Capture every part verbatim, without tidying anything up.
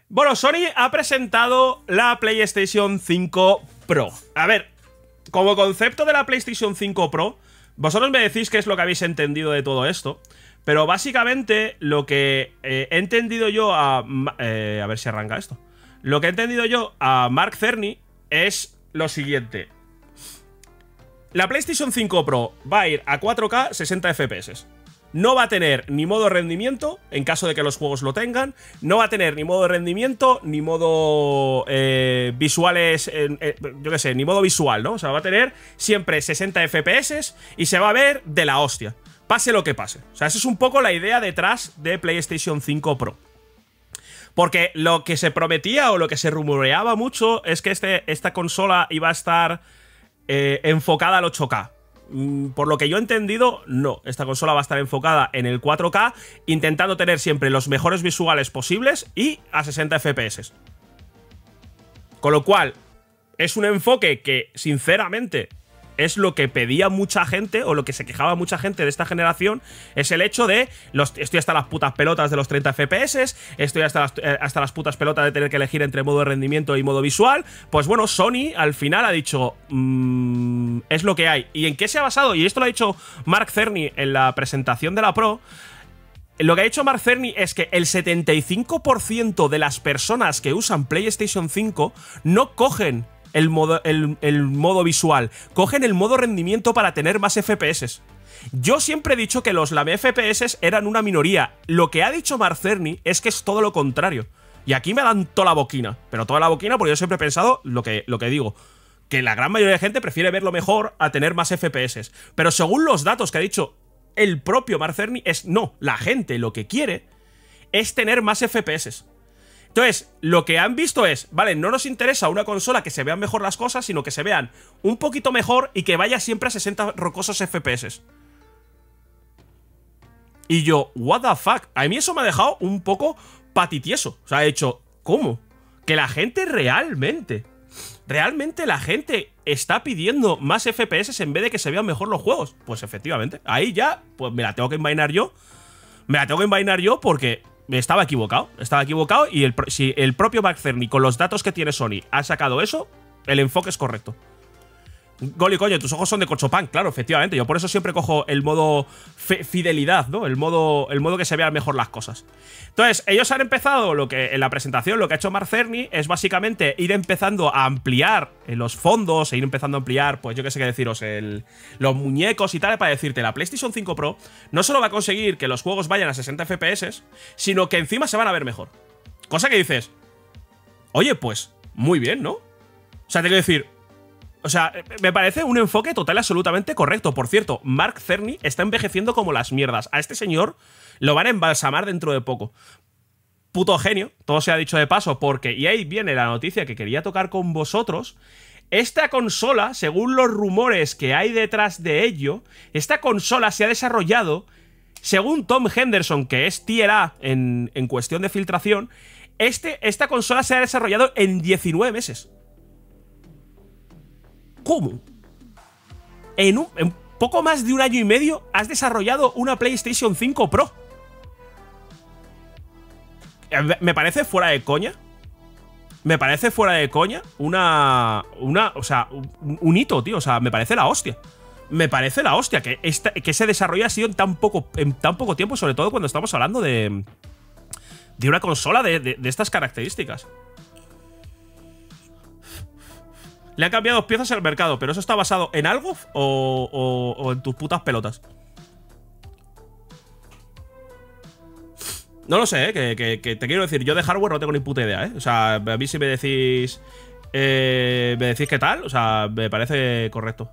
Bueno, Sony ha presentado la PlayStation cinco Pro. A ver, como concepto de la PlayStation cinco Pro, vosotros me decís qué es lo que habéis entendido de todo esto. Pero básicamente lo que eh, he entendido yo a... Eh, a ver si arranca esto. Lo que he entendido yo a Mark Cerny es lo siguiente. La PlayStation cinco Pro va a ir a cuatro K sesenta F P S. No va a tener ni modo rendimiento, en caso de que los juegos lo tengan. No va a tener ni modo rendimiento, ni modo eh, visuales, eh, eh, yo qué sé, ni modo visual, ¿no? O sea, va a tener siempre sesenta F P S y se va a ver de la hostia. Pase lo que pase. O sea, esa es un poco la idea detrás de PlayStation cinco Pro. Porque lo que se prometía o lo que se rumoreaba mucho es que este, esta consola iba a estar eh, enfocada al ocho K. Por lo que yo he entendido, no. Esta consola va a estar enfocada en el cuatro K, intentando tener siempre los mejores visuales posibles y a sesenta F P S. Con lo cual, es un enfoque que, sinceramente, es lo que pedía mucha gente, o lo que se quejaba mucha gente de esta generación, es el hecho de, los, estoy hasta las putas pelotas de los treinta F P S, estoy hasta las, eh, hasta las putas pelotas de tener que elegir entre modo de rendimiento y modo visual. Pues bueno, Sony al final ha dicho, mmm, es lo que hay. ¿Y en qué se ha basado? Y esto lo ha dicho Mark Cerny en la presentación de la Pro. Lo que ha dicho Mark Cerny es que el setenta y cinco por ciento de las personas que usan PlayStation cinco no cogen El modo, el, el modo visual, cogen el modo rendimiento para tener más F P S. Yo siempre he dicho que los lame F P S eran una minoría. Lo que ha dicho Mark Cerny es que es todo lo contrario. Y aquí me dan toda la boquina. Pero toda la boquina porque yo siempre he pensado lo que, lo que digo, que la gran mayoría de gente prefiere verlo mejor a tener más F P S. Pero según los datos que ha dicho el propio Mark Cerny, es no, la gente lo que quiere es tener más F P S. Entonces, lo que han visto es, vale, no nos interesa una consola que se vean mejor las cosas, sino que se vean un poquito mejor y que vaya siempre a sesenta rocosos F P S. Y yo, what the fuck, a mí eso me ha dejado un poco patitieso. O sea, he dicho, ¿cómo? Que la gente realmente, realmente la gente está pidiendo más F P S en vez de que se vean mejor los juegos. Pues efectivamente, ahí ya, pues me la tengo que envainar yo. Me la tengo que envainar yo porque estaba equivocado, estaba equivocado y el, si el propio Mark Cerny, con los datos que tiene Sony, ha sacado eso, el enfoque es correcto. Goli, coño, tus ojos son de Cochopán, claro, efectivamente. Yo por eso siempre cojo el modo fidelidad, ¿no? El modo, el modo que se vean mejor las cosas. Entonces, ellos han empezado, lo que en la presentación, lo que ha hecho Mark Cerny es básicamente ir empezando a ampliar los fondos, e ir empezando a ampliar, pues yo qué sé qué deciros, el, los muñecos y tal, para decirte, la PlayStation cinco Pro no solo va a conseguir que los juegos vayan a sesenta F P S, sino que encima se van a ver mejor. Cosa que dices, oye, pues, muy bien, ¿no? O sea, tengo que decir, o sea, me parece un enfoque total y absolutamente correcto. Por cierto, Mark Cerny está envejeciendo como las mierdas. A este señor lo van a embalsamar dentro de poco. Puto genio, todo se ha dicho de paso, porque, y ahí viene la noticia que quería tocar con vosotros. Esta consola, según los rumores que hay detrás de ello, esta consola se ha desarrollado, según Tom Henderson, que es tier A en, en cuestión de filtración, este, esta consola se ha desarrollado en diecinueve meses. ¿Cómo? En, un, en poco más de un año y medio has desarrollado una PlayStation cinco Pro. Me parece fuera de coña. Me parece fuera de coña una... una o sea, un, un hito, tío. O sea, me parece la hostia. Me parece la hostia que, esta, que ese desarrollo ha sido en tan poco, en tan poco tiempo, sobre todo cuando estamos hablando de... de una consola de, de, de estas características. Le han cambiado piezas al mercado, pero ¿eso está basado en algo o, o, o en tus putas pelotas? No lo sé, ¿eh? Que, que, que te quiero decir, yo de hardware no tengo ni puta idea, ¿eh? O sea, a mí si me decís... Eh, me decís qué tal, o sea, me parece correcto.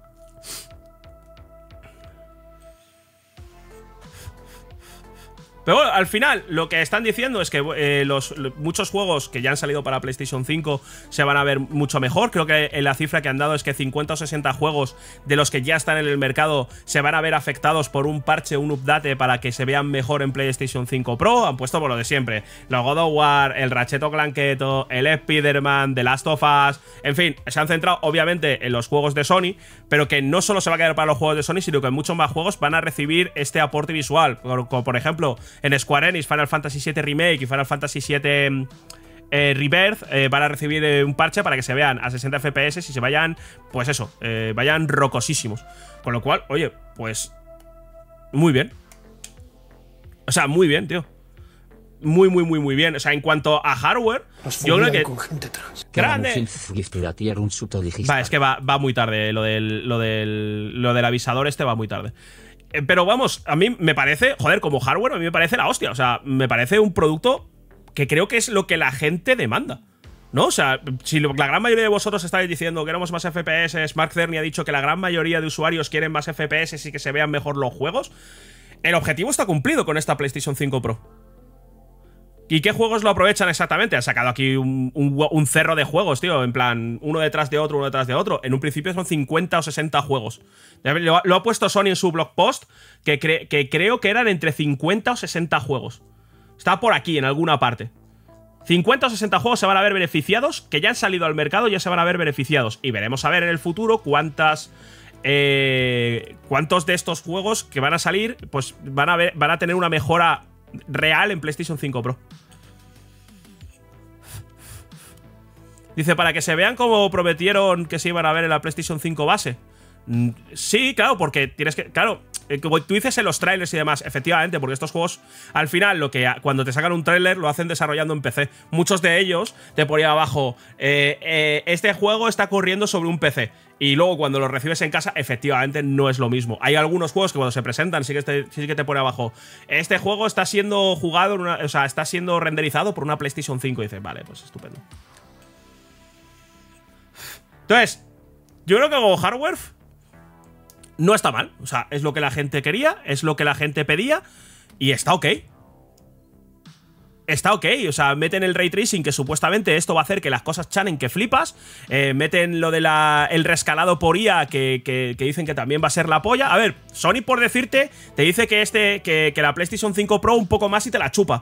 Pero bueno, al final lo que están diciendo es que eh, los, muchos juegos que ya han salido para PlayStation cinco se van a ver mucho mejor. Creo que la cifra que han dado es que cincuenta o sesenta juegos de los que ya están en el mercado se van a ver afectados por un parche, un update para que se vean mejor en PlayStation cinco Pro. Han puesto por lo de siempre, los God of War, el Ratchet and Clank, el Spider-Man, The Last of Us. En fin, se han centrado obviamente en los juegos de Sony, pero que no solo se va a quedar para los juegos de Sony, sino que muchos más juegos van a recibir este aporte visual. Como por ejemplo, en Square Enix, Final Fantasy siete Remake y Final Fantasy siete eh, Rebirth eh, van a recibir eh, un parche para que se vean a sesenta F P S y se vayan, pues eso, eh, vayan rocosísimos. Con lo cual, oye, pues muy bien. O sea, muy bien, tío. Muy, muy, muy, muy bien. O sea, en cuanto a hardware, yo creo que... Con gente trans. ¡Grande! Va, es que va, va muy tarde. Lo del, lo, del, lo del avisador este va muy tarde. Eh, pero vamos, a mí me parece... Joder, como hardware a mí me parece la hostia. O sea, me parece un producto que creo que es lo que la gente demanda, ¿no? O sea, si la gran mayoría de vosotros estáis diciendo queremos más F P S, Mark Cerny ha dicho que la gran mayoría de usuarios quieren más F P S y que se vean mejor los juegos, el objetivo está cumplido con esta PlayStation cinco Pro. ¿Y qué juegos lo aprovechan exactamente? Han sacado aquí un, un, un cerro de juegos, tío. En plan, uno detrás de otro, uno detrás de otro. En un principio son cincuenta o sesenta juegos. Lo, lo ha puesto Sony en su blog post, que, cre, que creo que eran entre cincuenta o sesenta juegos. Está por aquí, en alguna parte. cincuenta o sesenta juegos se van a ver beneficiados, que ya han salido al mercado y ya se van a ver beneficiados. Y veremos a ver en el futuro cuántas... Eh, cuántos de estos juegos que van a salir, pues van a, ver, van a tener una mejora real en PlayStation cinco Pro. Dice, para que se vean como prometieron que se iban a ver en la PlayStation cinco base. Mm, sí, claro, porque tienes que... Claro, eh, como tú dices en los trailers y demás, efectivamente, porque estos juegos, al final, lo que cuando te sacan un trailer lo hacen desarrollando en P C. Muchos de ellos te ponían abajo, eh, eh, este juego está corriendo sobre un P C. Y luego cuando lo recibes en casa, efectivamente no es lo mismo. Hay algunos juegos que cuando se presentan sí que te, sí que te pone abajo, este juego está siendo jugado, en una, o sea, está siendo renderizado por una PlayStation cinco. Y dices, vale, pues estupendo. Entonces, yo creo que como hardware no está mal. O sea, es lo que la gente quería, es lo que la gente pedía y está ok. Está ok, o sea, meten el Ray Tracing, que supuestamente esto va a hacer que las cosas chanen que flipas. eh, Meten lo del el rescalado por I A, que, que, que dicen que también va a ser la polla. A ver, Sony, por decirte, te dice que, este, que, que la PlayStation cinco Pro un poco más y te la chupa.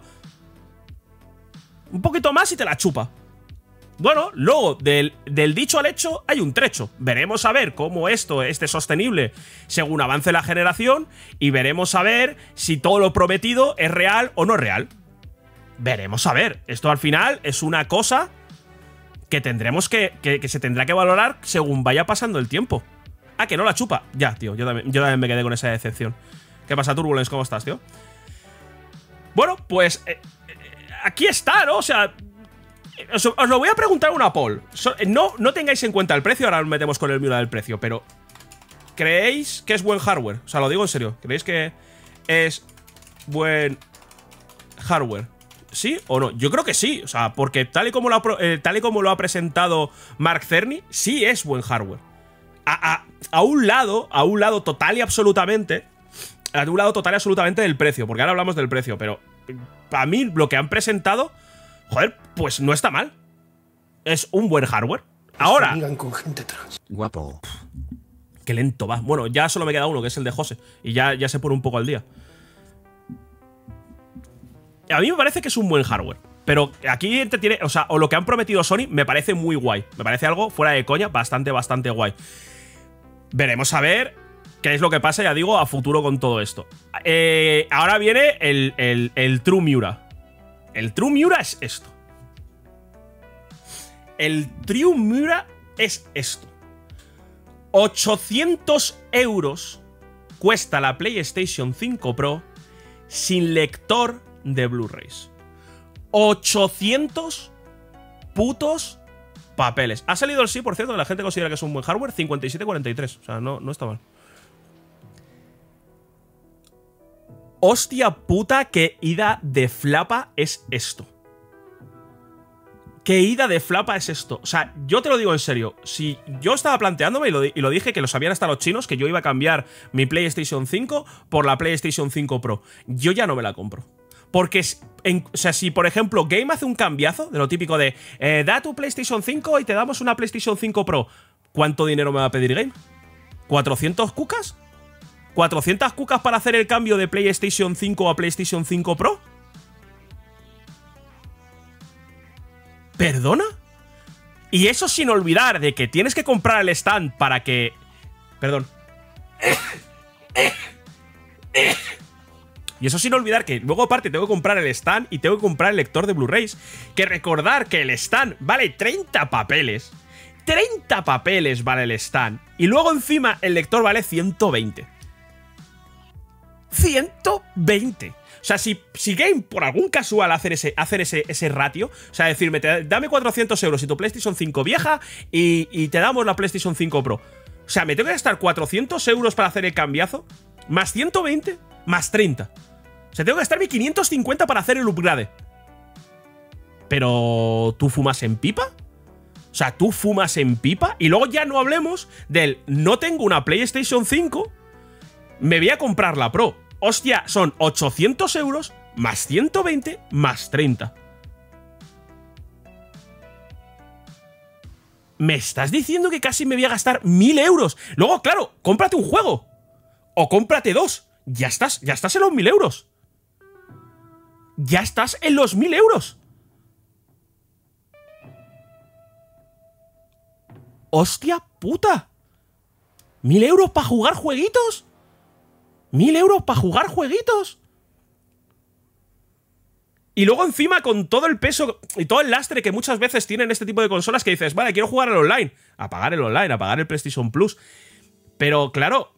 Un poquito más y te la chupa. Bueno, luego, del, del dicho al hecho hay un trecho. Veremos a ver cómo esto esté sostenible según avance la generación y veremos a ver si todo lo prometido es real o no es real. Veremos a ver. Esto al final es una cosa que tendremos que, que, que se tendrá que valorar según vaya pasando el tiempo. Ah, que no la chupa. Ya, tío, yo también, yo también me quedé con esa decepción. ¿Qué pasa, Turbulence? ¿Cómo estás, tío? Bueno, pues eh, eh, aquí está, ¿no? O sea... Os, os lo voy a preguntar una poll. So, no, no tengáis en cuenta el precio, ahora nos metemos con el Miura del precio, pero ¿creéis que es buen hardware? O sea, lo digo en serio. ¿Creéis que es buen hardware? ¿Sí o no? Yo creo que sí. O sea, porque tal y como lo ha, eh, tal y como lo ha presentado Mark Cerny, sí es buen hardware. A, a, a un lado, a un lado total y absolutamente, a un lado total y absolutamente del precio, porque ahora hablamos del precio, pero para mí lo que han presentado, joder, pues no está mal. Es un buen hardware. Ahora... Con gente trans. Guapo. Qué lento va. Bueno, ya solo me queda uno, que es el de José. Y ya, ya se pone un poco al día. A mí me parece que es un buen hardware. Pero aquí te tiene... O sea, o lo que han prometido Sony me parece muy guay. Me parece algo, fuera de coña, bastante, bastante guay. Veremos a ver qué es lo que pasa, ya digo, a futuro con todo esto. Eh, ahora viene el, el, el True Miura. El True Miura es esto. El True Miura es esto. ochocientos euros cuesta la PlayStation cinco Pro sin lector de Blu-rays. ochocientos putos papeles. Ha salido el sí, por cierto, que la gente considera que es un buen hardware, cincuenta y siete cuarenta y tres. O sea, no, no está mal. Hostia puta, qué ida de flapa es esto. ¿Qué ida de flapa es esto? O sea, yo te lo digo en serio. Si yo estaba planteándome, y lo, y lo dije, que lo sabían hasta los chinos, que yo iba a cambiar mi PlayStation cinco por la PlayStation cinco Pro. Yo ya no me la compro. Porque, en, o sea, si por ejemplo Game hace un cambiazo, de lo típico de eh, da tu PlayStation cinco y te damos una PlayStation cinco Pro, ¿cuánto dinero me va a pedir Game? ¿cuatrocientos cucas? ¿cuatrocientas cucas para hacer el cambio de PlayStation cinco a PlayStation cinco Pro? ¿Perdona? Y eso sin olvidar de que tienes que comprar el stand para que... Perdón. Y eso sin olvidar que luego aparte tengo que comprar el stand y tengo que comprar el lector de Blu-rays. Que recordar que el stand vale treinta papeles. treinta papeles vale el stand. Y luego encima el lector vale ciento veinte. ciento veinte. O sea, si, si Game por algún casual hacer ese, hacer ese, ese ratio, o sea, decirme, te, dame cuatrocientos euros y tu PlayStation cinco vieja y, y te damos la PlayStation cinco Pro. O sea, me tengo que gastar cuatrocientos euros para hacer el cambiazo, más ciento veinte, más treinta. O sea, tengo que gastarme quinientos cincuenta para hacer el upgrade. Pero, ¿tú fumas en pipa? O sea, ¿tú fumas en pipa? Y luego ya no hablemos del no tengo una PlayStation cinco, me voy a comprar la Pro. Hostia, son ochocientos euros más ciento veinte más treinta. ¿Me estás diciendo que casi me voy a gastar mil euros? Luego, claro, cómprate un juego. O cómprate dos. Ya estás, ya estás en los mil euros. Ya estás en los mil euros. ¡Hostia puta! ¿Mil euros para jugar jueguitos? ¿Mil euros para jugar jueguitos? Y luego encima con todo el peso y todo el lastre que muchas veces tienen este tipo de consolas que dices, vale, quiero jugar al online. A pagar el online, a pagar el PlayStation Plus. Pero claro...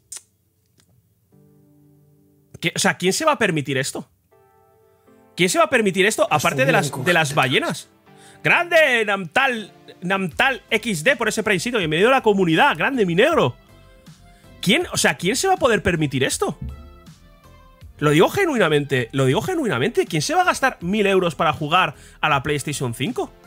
¿qué, o sea, ¿quién se va a permitir esto? ¿Quién se va a permitir esto? Aparte de las, de las ballenas. ¡Grande! Namtal, Namtal equis de por ese preisito. Bienvenido a la comunidad. ¡Grande, mi negro! ¿Quién, o sea, ¿quién se va a poder permitir esto? Lo digo genuinamente, lo digo genuinamente. ¿Quién se va a gastar mil euros para jugar a la PlayStation cinco? O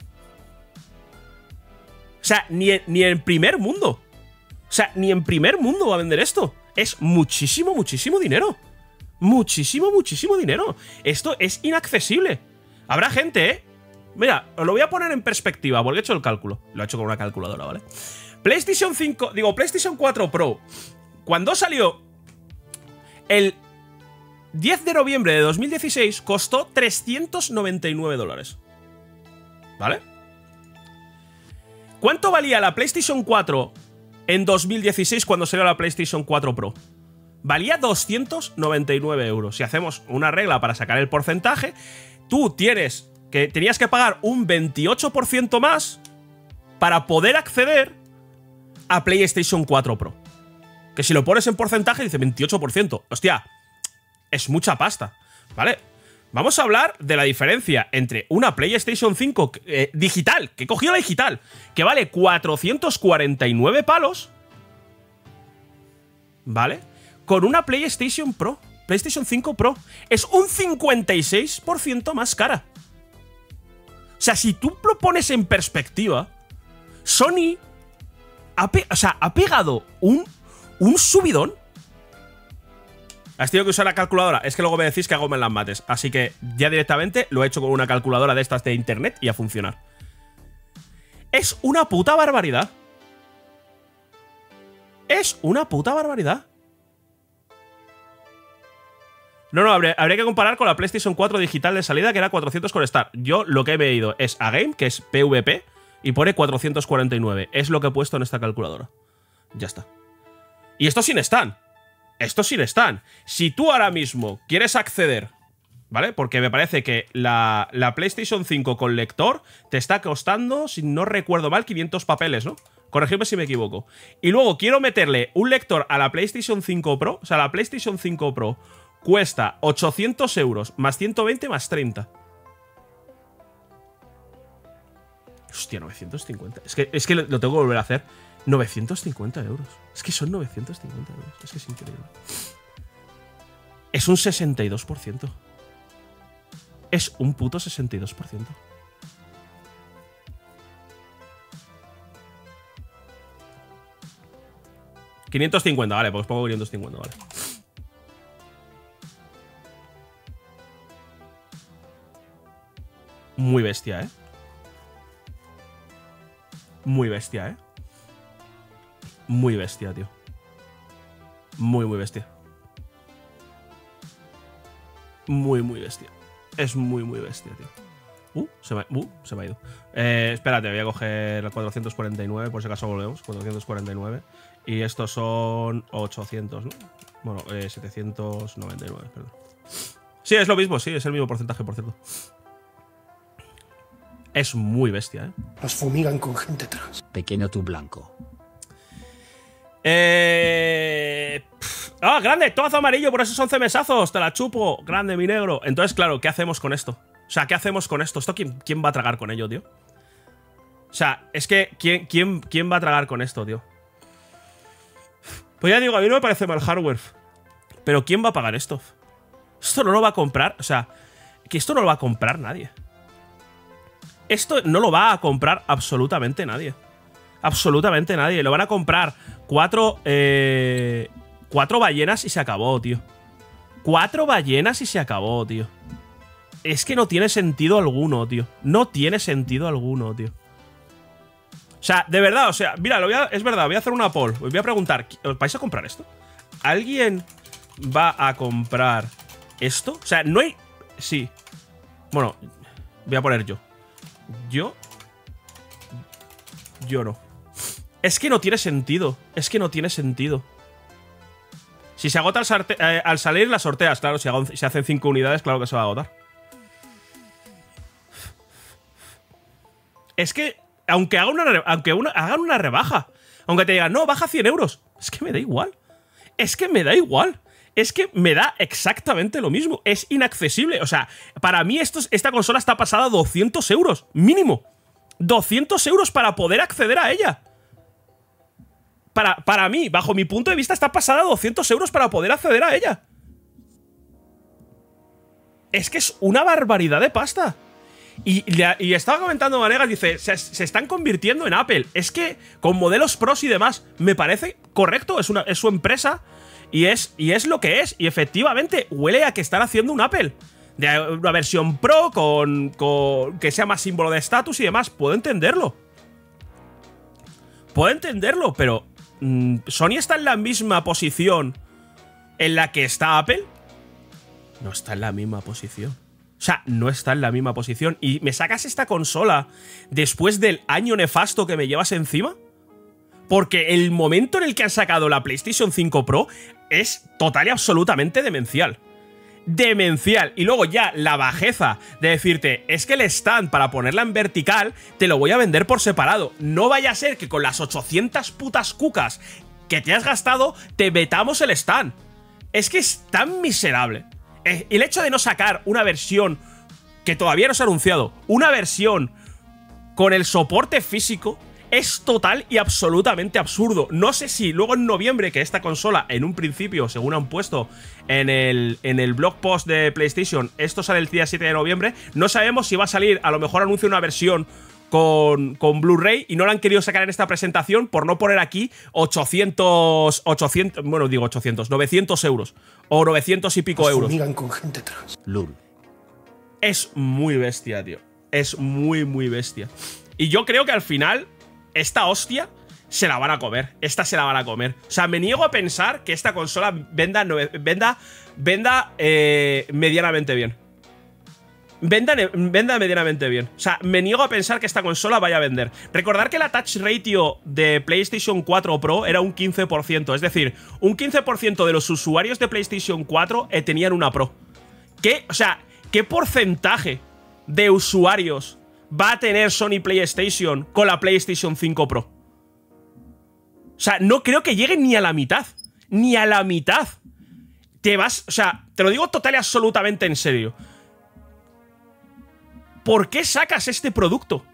sea, ni en, ni en primer mundo. O sea, ni en primer mundo va a vender esto. Es muchísimo, muchísimo dinero. Muchísimo, muchísimo dinero. Esto es inaccesible. Habrá gente, ¿eh? Mira, os lo voy a poner en perspectiva porque he hecho el cálculo. Lo he hecho con una calculadora, ¿vale? PlayStation cinco, digo, PlayStation cuatro Pro, cuando salió el diez de noviembre de dos mil dieciséis, costó trescientos noventa y nueve dólares. ¿Vale? ¿Cuánto valía la PlayStation cuatro en dos mil dieciséis cuando salió la PlayStation cuatro Pro? Valía doscientos noventa y nueve euros. Si hacemos una regla para sacar el porcentaje, tú tienes que tenías que pagar un veintiocho por ciento más para poder acceder a PlayStation cuatro Pro. Que si lo pones en porcentaje dice veintiocho por ciento. Hostia, es mucha pasta, ¿vale? Vamos a hablar de la diferencia entre una PlayStation cinco eh, digital, que he cogido la digital, que vale cuatrocientos cuarenta y nueve palos, ¿vale? Con una PlayStation Pro, PlayStation cinco Pro. Es un cincuenta y seis por ciento más cara. O sea, si tú lo pones en perspectiva, Sony ha, pe o sea, ha pegado un, un subidón. Has tenido que usar la calculadora. Es que luego me decís que hago mal las mates. Así que ya directamente lo he hecho con una calculadora de estas de internet y a funcionar. Es una puta barbaridad. Es una puta barbaridad. No, no, habría, habría que comparar con la PlayStation cuatro digital de salida, que era cuatrocientos con Star. Yo lo que he ido es a Game, que es P V P, y pone cuatrocientos cuarenta y nueve. Es lo que he puesto en esta calculadora. Ya está. Y esto sin stand. Esto sin stand. Si tú ahora mismo quieres acceder, ¿vale? Porque me parece que la, la PlayStation cinco con lector te está costando, si no recuerdo mal, quinientos papeles, ¿no? Corregidme si me equivoco. Y luego quiero meterle un lector a la PlayStation cinco Pro. O sea, la PlayStation cinco Pro cuesta ochocientos euros, más ciento veinte, más treinta. Hostia, novecientos cincuenta. Es que, es que lo tengo que volver a hacer. novecientos cincuenta euros. Es que son novecientos cincuenta euros. Es que es increíble. Es un sesenta y dos por ciento. Es un puto sesenta y dos por ciento. quinientos cincuenta, vale, pues pongo quinientos cincuenta, vale. Muy bestia, ¿eh? Muy bestia, ¿eh? Muy bestia, tío. Muy, muy bestia. Muy, muy bestia. Es muy, muy bestia, tío. Uh, se me, uh, se me ha ido. Eh, espérate, voy a coger el cuatrocientos cuarenta y nueve, por si acaso volvemos. cuatrocientos cuarenta y nueve. Y estos son ochocientos, ¿no? Bueno, eh, setecientos noventa y nueve, perdón. Sí, es lo mismo, sí, es el mismo porcentaje, por cierto. Es muy bestia, ¿eh? Nos fumigan con gente trans. Pequeño tú blanco. Eh... ¡Ah, grande! Toazo amarillo por esos once mesazos. Te la chupo. Grande, mi negro. Entonces, claro, ¿qué hacemos con esto? O sea, ¿qué hacemos con esto? ¿Esto quién, quién va a tragar con ello, tío? O sea, es que ¿quién, quién, ¿quién va a tragar con esto, tío? Pues ya digo, a mí no me parece mal hardware. Pero ¿quién va a pagar esto? Esto no lo va a comprar. O sea, que esto no lo va a comprar nadie. Esto no lo va a comprar absolutamente nadie. Absolutamente nadie. Lo van a comprar cuatro... Eh, cuatro ballenas y se acabó, tío. Cuatro ballenas y se acabó, tío. Es que no tiene sentido alguno, tío. No tiene sentido alguno, tío. O sea, de verdad, o sea, mira, lo voy a, es verdad, voy a hacer una poll. Os voy a preguntar, ¿os vais a comprar esto? ¿Alguien va a comprar esto? O sea, no hay... Sí. Bueno, voy a poner yo. Yo... Yo no. Es que no tiene sentido. Es que no tiene sentido. Si se agota al, eh, al salir, las sorteas. Claro, si, hago, si hacen cinco unidades, claro que se va a agotar. Es que, aunque, haga una, aunque una, hagan una rebaja, aunque te digan, no, baja cien euros. Es que me da igual. Es que me da igual. Es que me da exactamente lo mismo. Es inaccesible. O sea, para mí esto, esta consola está pasada a doscientos euros. Mínimo. doscientos euros para poder acceder a ella. Para, para mí, bajo mi punto de vista, está pasada a doscientos euros para poder acceder a ella. Es que es una barbaridad de pasta. Y, y estaba comentando Vanegas, dice, se, se están convirtiendo en Apple. Es que con modelos pros y demás, me parece correcto, es, una, es su empresa y es, y es lo que es. Y efectivamente, huele a que están haciendo un Apple. De una versión Pro con, con que sea más símbolo de estatus y demás. Puedo entenderlo. Puedo entenderlo, pero mmm, ¿Sony está en la misma posición en la que está Apple? No está en la misma posición. O sea, no está en la misma posición. ¿Y me sacas esta consola después del año nefasto que me llevas encima? Porque el momento en el que han sacado la PlayStation cinco Pro es total y absolutamente demencial. Demencial. Y luego ya la bajeza de decirte, es que el stand para ponerla en vertical te lo voy a vender por separado. No vaya a ser que con las ochocientas putas cucas que te has gastado te vetamos el stand. Es que es tan miserable. El hecho de no sacar una versión que todavía no se ha anunciado, una versión con el soporte físico, es total y absolutamente absurdo. No sé si luego en noviembre, que esta consola en un principio, según han puesto en el, en el blog post de PlayStation, esto sale el día siete de noviembre, no sabemos si va a salir, a lo mejor anuncia una versión con, con Blu-ray y no la han querido sacar en esta presentación por no poner aquí ochocientos, ochocientos, bueno, digo ochocientos, novecientos euros o novecientos y pico euros. Con gente trans. Lul. Es muy bestia, tío. Es muy, muy bestia. Y yo creo que al final esta hostia se la van a comer. Esta se la van a comer. O sea, me niego a pensar que esta consola venda, venda, venda eh, medianamente bien. Venda, venda medianamente bien. O sea, me niego a pensar que esta consola vaya a vender. Recordar que la touch ratio de PlayStation cuatro Pro era un quince por ciento. Es decir, un quince por ciento de los usuarios de PlayStation cuatro eh, tenían una Pro. ¿Qué? O sea, ¿qué porcentaje de usuarios va a tener Sony PlayStation con la PlayStation cinco Pro? O sea, no creo que llegue ni a la mitad. Ni a la mitad. Te vas... O sea, te lo digo total y absolutamente en serio. ¿Por qué sacas este producto?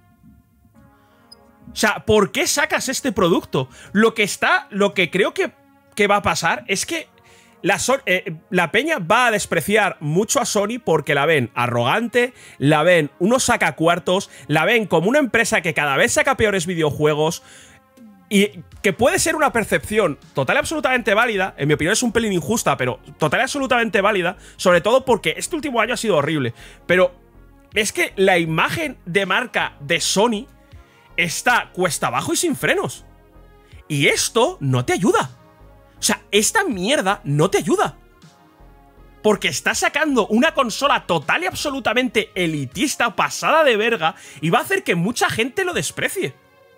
O sea, ¿por qué sacas este producto? Lo que está... Lo que creo que, que va a pasar es que la, eh, la peña va a despreciar mucho a Sony porque la ven arrogante, la ven unos sacacuartos, la ven como una empresa que cada vez saca peores videojuegos y que puede ser una percepción total y absolutamente válida. En mi opinión es un pelín injusta, pero total y absolutamente válida, sobre todo porque este último año ha sido horrible. Pero es que la imagen de marca de Sony está cuesta abajo y sin frenos. Y esto no te ayuda. O sea, esta mierda no te ayuda. Porque está sacando una consola total y absolutamente elitista, pasada de verga, y va a hacer que mucha gente lo desprecie.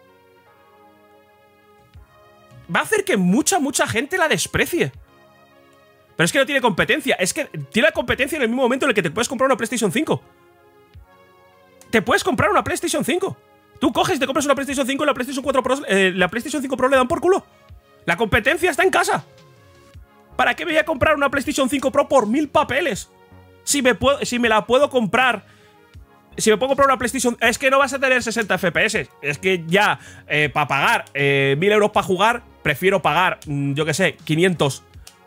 Va a hacer que mucha, mucha gente la desprecie. Pero es que no tiene competencia. Es que tiene la competencia en el mismo momento en el que te puedes comprar una PlayStation cinco. Te puedes comprar una PlayStation cinco. Tú coges y te compras una PlayStation cinco y la PlayStation cuatro Pro, eh, la PlayStation cinco Pro le dan por culo. La competencia está en casa. ¿Para qué me voy a comprar una PlayStation cinco Pro por mil papeles? Si me, puedo, si me la puedo comprar... Si me puedo comprar una PlayStation... Es que no vas a tener sesenta F P S. Es que ya, eh, para pagar eh, mil euros para jugar, prefiero pagar, mmm, yo qué sé, quinientos.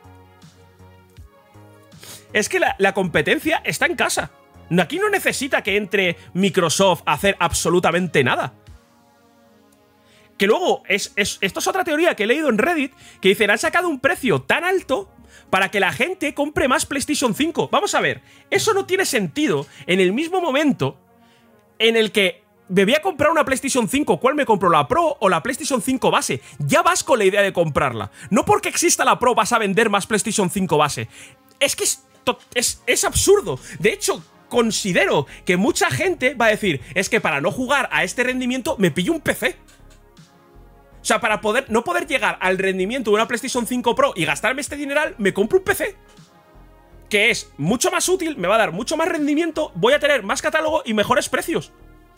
Es que la, la competencia está en casa. Aquí no necesita que entre Microsoft a hacer absolutamente nada. Que luego, es, es, esto es otra teoría que he leído en Reddit, que dicen, han sacado un precio tan alto para que la gente compre más PlayStation cinco. Vamos a ver, eso no tiene sentido en el mismo momento en el que me voy a comprar una PlayStation cinco, ¿cuál me compro? ¿La Pro o la PlayStation cinco base? Ya vas con la idea de comprarla. No porque exista la Pro vas a vender más PlayStation cinco base. Es que es, es, es absurdo. De hecho, considero que mucha gente va a decir, es que para no jugar a este rendimiento me pillo un P C. O sea, para poder no poder llegar al rendimiento de una PlayStation cinco Pro y gastarme este dineral, me compro un P C. Que es mucho más útil, me va a dar mucho más rendimiento, voy a tener más catálogo y mejores precios.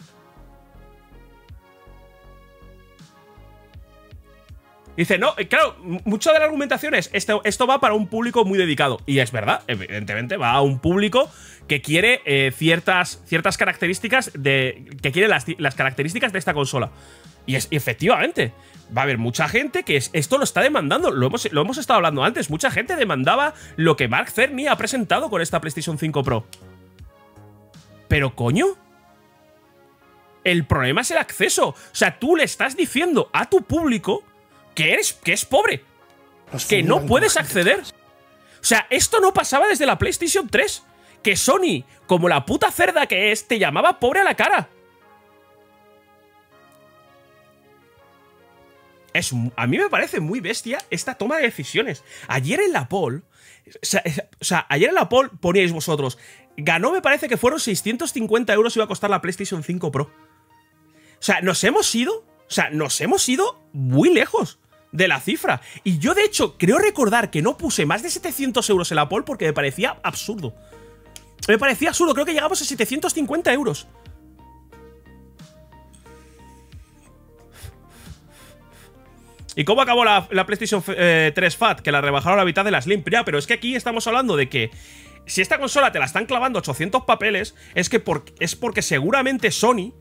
Dice, no, claro, mucha de la argumentación es, esto, esto va para un público muy dedicado. Y es verdad, evidentemente va a un público que quiere eh, ciertas, ciertas características de... que quiere las, las características de esta consola. Y, es, y efectivamente, va a haber mucha gente que es, esto lo está demandando. Lo hemos, lo hemos estado hablando antes. Mucha gente demandaba lo que Mark Cerny ha presentado con esta PlayStation cinco Pro. Pero, coño, el problema es el acceso. O sea, tú le estás diciendo a tu público que, eres, que es pobre, que no puedes acceder. O sea, esto no pasaba desde la PlayStation tres. Que Sony, como la puta cerda que es, te llamaba pobre a la cara. Es, a mí me parece muy bestia esta toma de decisiones. Ayer en la poll, o sea, o sea, ayer en la poll poníais vosotros, ganó, me parece que fueron seiscientos cincuenta euros iba a costar la PlayStation cinco Pro. O sea, nos hemos ido, o sea, nos hemos ido muy lejos de la cifra. Y yo, de hecho, creo recordar que no puse más de setecientos euros en la poll porque me parecía absurdo. Me parecía absurdo, creo que llegamos a setecientos cincuenta euros. ¿Y cómo acabó la, la PlayStation eh, tres Fat? Que la rebajaron a la mitad de la Slim. Ya, pero es que aquí estamos hablando de que si esta consola te la están clavando ochocientos papeles, es que por, es porque seguramente Sony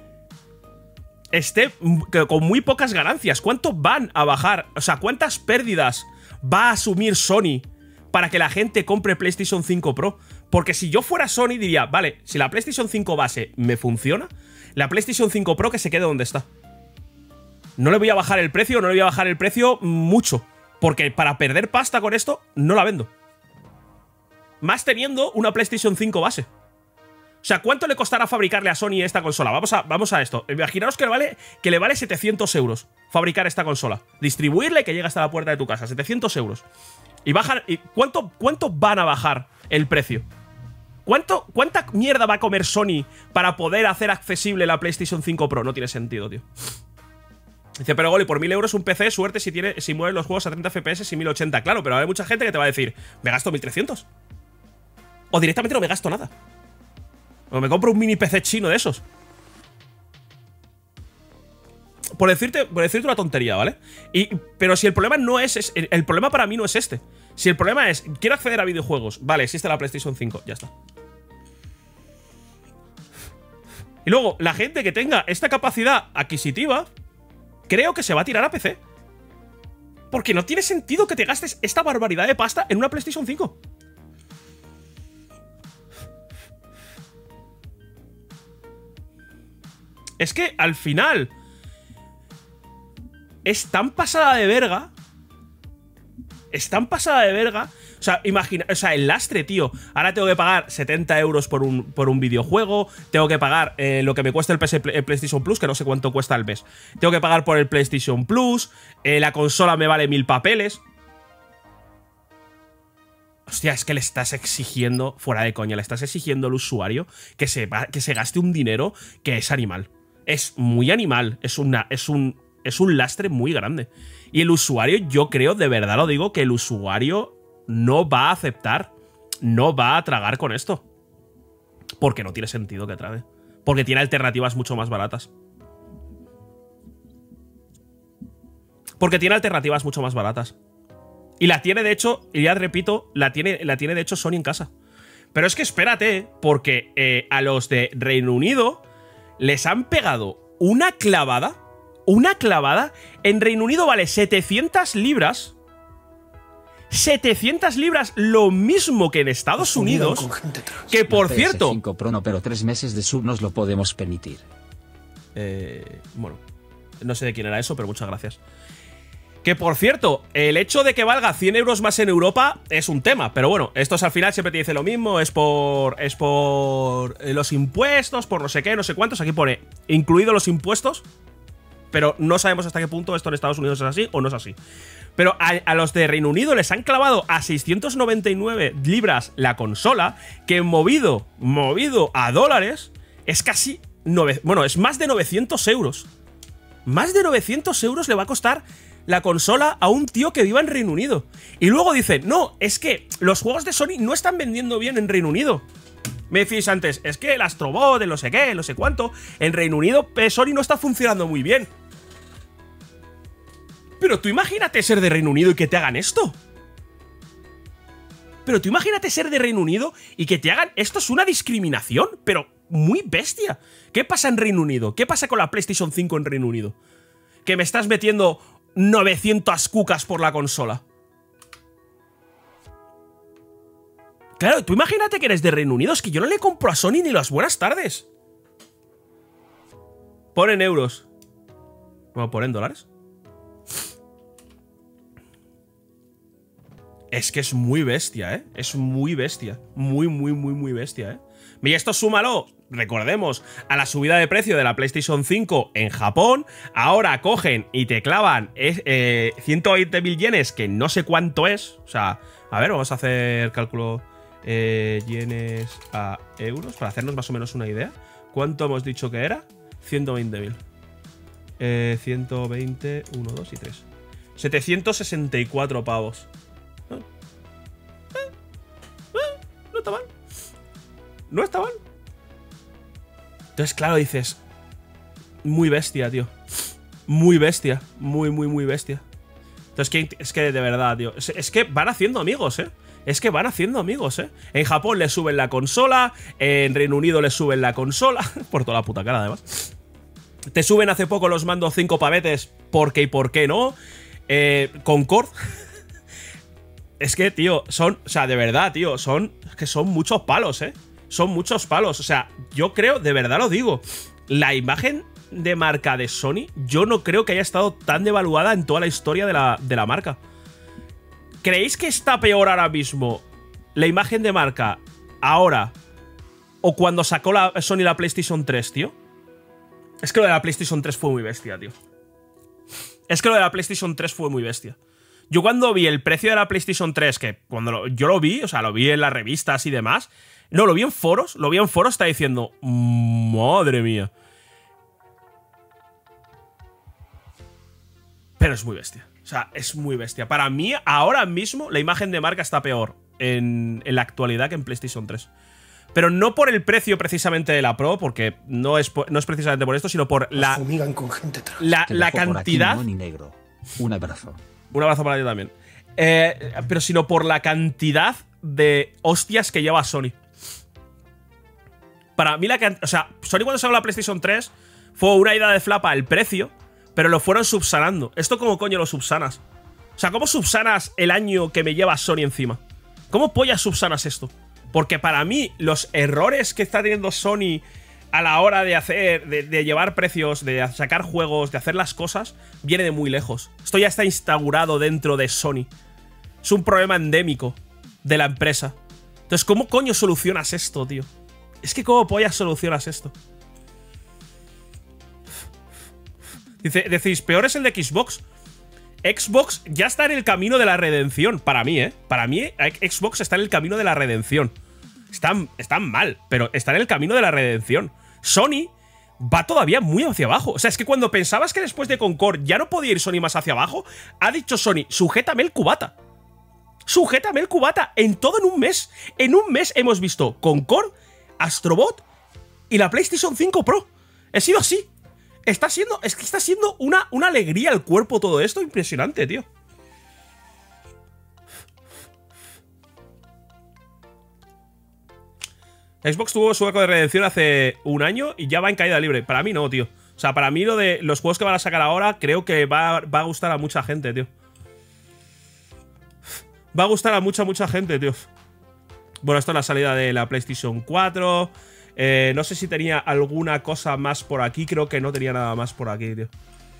esté con muy pocas ganancias. ¿Cuánto van a bajar? O sea, ¿cuántas pérdidas va a asumir Sony para que la gente compre PlayStation cinco Pro? Porque si yo fuera Sony diría, vale, si la PlayStation cinco base me funciona, la PlayStation cinco Pro que se quede donde está. No le voy a bajar el precio, no le voy a bajar el precio mucho. Porque para perder pasta con esto, no la vendo. Más teniendo una PlayStation cinco base. O sea, ¿cuánto le costará fabricarle a Sony esta consola? Vamos a, vamos a esto. Imaginaos que le, vale, que le vale setecientos euros fabricar esta consola. Distribuirle y que llegue hasta la puerta de tu casa. setecientos euros. Y bajan... Y ¿cuánto, ¿Cuánto van a bajar el precio? ¿Cuánto, ¿Cuánta mierda va a comer Sony para poder hacer accesible la PlayStation cinco Pro? No tiene sentido, tío. Dice, pero Goli, por mil euros un P C, suerte si tiene si mueves los juegos a treinta F P S y mil ochenta. Claro, pero hay mucha gente que te va a decir, me gasto mil trescientos. O directamente no me gasto nada. O me compro un mini P C chino de esos. Por decirte, por decirte una tontería, ¿vale? Y, pero si el problema no es, es el, el problema para mí no es este. Si el problema es, quiero acceder a videojuegos, vale, existe la PlayStation cinco, ya está. Y luego, la gente que tenga esta capacidad adquisitiva, creo que se va a tirar a P C. Porque no tiene sentido que te gastes esta barbaridad de pasta en una PlayStation cinco. Es que, al final, es tan pasada de verga. Es tan pasada de verga. O sea, imagina, o sea, el lastre, tío. Ahora tengo que pagar setenta euros por un, por un videojuego. Tengo que pagar eh, lo que me cuesta el, P S, el PlayStation Plus, que no sé cuánto cuesta al mes. Tengo que pagar por el PlayStation Plus. Eh, la consola me vale mil papeles. Hostia, es que le estás exigiendo, fuera de coña, le estás exigiendo al usuario que se, va, que se gaste un dinero que es animal. Es muy animal, es, una, es, un, es un lastre muy grande. Y el usuario, yo creo, de verdad lo digo, que el usuario no va a aceptar, no va a tragar con esto. Porque no tiene sentido que trague. Porque tiene alternativas mucho más baratas. Porque tiene alternativas mucho más baratas. Y la tiene, de hecho, y ya repito, la tiene, la tiene de hecho Sony en casa. Pero es que espérate, porque eh, a los de Reino Unido les han pegado una clavada. Una clavada. En Reino Unido vale setecientas libras. setecientas libras, lo mismo que en Estados Unidos. Que por cierto. cinco Pro no, pero tres meses de sub nos lo podemos permitir. Eh, bueno, no sé de quién era eso, pero muchas gracias. Que por cierto, el hecho de que valga cien euros más en Europa es un tema. Pero bueno, estos al final siempre te dicen lo mismo. Es por. Es por los impuestos, por no sé qué, no sé cuántos. Aquí pone incluidos los impuestos. Pero no sabemos hasta qué punto esto en Estados Unidos es así o no es así. Pero a, a los de Reino Unido les han clavado a seiscientos noventa y nueve libras la consola, que movido, movido a dólares, es casi... nueve, bueno, es más de novecientos euros. Más de novecientos euros le va a costar la consola a un tío que viva en Reino Unido. Y luego dicen, no, es que los juegos de Sony no están vendiendo bien en Reino Unido. Me decís antes, es que el Astrobot, el no sé qué, no sé cuánto, en Reino Unido Sony no está funcionando muy bien. Pero tú imagínate ser de Reino Unido y que te hagan esto. Pero tú imagínate ser de Reino Unido y que te hagan... Esto es una discriminación, pero muy bestia. ¿Qué pasa en Reino Unido? ¿Qué pasa con la PlayStation cinco en Reino Unido? Que me estás metiendo novecientas cucas por la consola. Claro, tú imagínate que eres de Reino Unido. Es que yo no le compro a Sony ni las buenas tardes. Pon en euros. Bueno, pon en dólares. Es que es muy bestia, ¿eh? Es muy bestia. Muy, muy, muy, muy bestia, ¿eh? Y esto súmalo, recordemos, a la subida de precio de la PlayStation cinco en Japón. Ahora cogen y te clavan eh, ciento veinte mil yenes, que no sé cuánto es. O sea, a ver, vamos a hacer cálculo eh, yenes a euros para hacernos más o menos una idea. ¿Cuánto hemos dicho que era? ciento veinte mil. Eh, ciento veinte, uno, dos y tres. setecientos sesenta y cuatro pavos. ¿Eh? ¿Eh? ¿Eh? No está mal. No está mal. Entonces, claro, dices... Muy bestia, tío. Muy bestia. Muy, muy, muy bestia. Entonces, que, es que de verdad, tío. Es, es que van haciendo amigos, ¿eh? Es que van haciendo amigos, ¿eh? En Japón le suben la consola. En Reino Unido le suben la consola. Por toda la puta cara, además. Te suben hace poco los mandos cinco pavetes. ¿Por qué y por qué no? Eh, Concord. Es que, tío, son... O sea, de verdad, tío, son... Que son muchos palos, ¿eh? Son muchos palos. O sea, yo creo, de verdad lo digo, la imagen de marca de Sony, yo no creo que haya estado tan devaluada en toda la historia de la, de la marca. ¿Creéis que está peor ahora mismo la imagen de marca ahora o cuando sacó la Sony la PlayStation tres, tío? Es que lo de la PlayStation tres fue muy bestia, tío. Es que lo de la PlayStation tres fue muy bestia. Yo cuando vi el precio de la PlayStation tres, que cuando lo, yo lo vi, o sea, lo vi en las revistas y demás... No, lo vi en foros, lo vi en foros, está diciendo... Madre mía. Pero es muy bestia. O sea, es muy bestia. Para mí, ahora mismo, la imagen de marca está peor en, en la actualidad que en PlayStation tres. Pero no por el precio precisamente de la Pro, porque no es, no es precisamente por esto, sino por la... Fumigan con gente trans. La, la cantidad... Por aquí, negro. Un abrazo. Un abrazo para ti también. Eh, pero sino por la cantidad de hostias que lleva Sony. Para mí la cantidad... O sea, Sony cuando sacó la PlayStation tres fue una ida de flapa el precio, pero lo fueron subsanando. ¿Esto cómo coño lo subsanas? O sea, ¿cómo subsanas el año que me lleva Sony encima? ¿Cómo pollas subsanas esto? Porque para mí los errores que está teniendo Sony a la hora de hacer, de, de llevar precios, de sacar juegos, de hacer las cosas, viene de muy lejos. Esto ya está instaurado dentro de Sony. Es un problema endémico de la empresa. Entonces, ¿cómo coño solucionas esto, tío? Es que ¿cómo pollas solucionas esto? Dice, decís, peor es el de Xbox. Xbox ya está en el camino de la redención. Para mí, ¿eh? Para mí, Xbox está en el camino de la redención. Están, están mal, pero está en el camino de la redención. Sony va todavía muy hacia abajo. O sea, es que cuando pensabas que después de Concord ya no podía ir Sony más hacia abajo, ha dicho Sony, sujétame el cubata. Sujétame el cubata. En todo en un mes. En un mes hemos visto Concord, Astrobot y la PlayStation cinco Pro. He sido así. Está siendo, es que está siendo una, una alegría al cuerpo todo esto. Impresionante, tío. Xbox tuvo su arco de redención hace un año y ya va en caída libre. Para mí no, tío. O sea, para mí lo de los juegos que van a sacar ahora creo que va, va a gustar a mucha gente, tío. Va a gustar a mucha, mucha gente, tío. Bueno, esto es la salida de la PlayStation cuatro. Eh, no sé si tenía alguna cosa más por aquí. Creo que no tenía nada más por aquí, tío.